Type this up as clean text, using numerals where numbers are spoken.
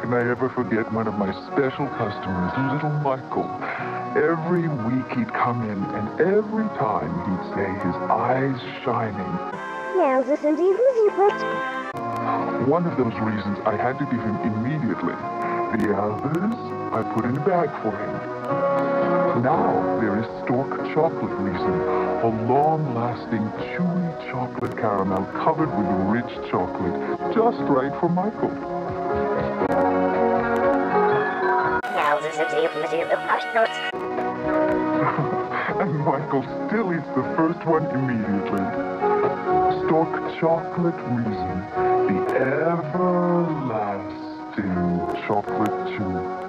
can I ever forget one of my special customers, little Michael? Every week he'd come in, and every time he'd say, his eyes shining. Now this is secret. One of those reasons I had to give him immediately. The others I put in a bag for him. Now there is Stork Chocolate Reason, a long-lasting, chewy chocolate caramel covered with rich chocolate, just right for Michael. Now this is the notes. And Michael still eats the first one immediately. Stork Chocolate Reason, the everlasting chocolate chew.